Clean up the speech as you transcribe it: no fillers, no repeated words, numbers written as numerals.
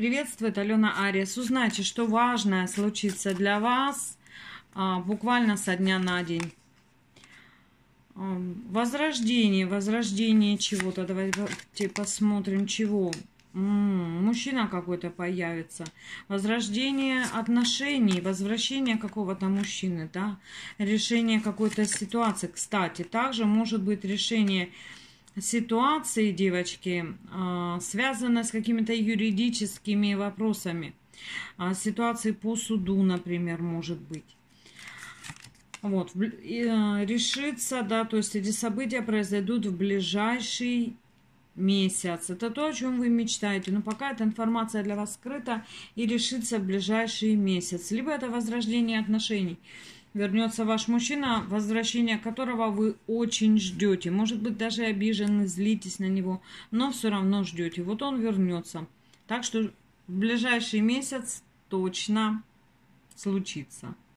Приветствует Алена Ариес. Узнайте, что важное случится для вас буквально со дня на день. Возрождение чего-то. Давайте посмотрим, чего. Мужчина какой-то появится. Возрождение отношений, возвращение какого-то мужчины, да. Решение какой-то ситуации. Кстати, также может быть решение ситуации, девочки, связанной с какими-то юридическими вопросами. Ситуации по суду, например, может быть. Вот, решится, да, то есть эти события произойдут в ближайший месяц. Это то, о чем вы мечтаете. Но пока эта информация для вас скрыта и решится в ближайший месяц. Либо это возрождение отношений. Вернется ваш мужчина, возвращение которого вы очень ждете. Может быть, даже обижены, злитесь на него, но все равно ждете. Вот он вернется. Так что в ближайший месяц точно случится.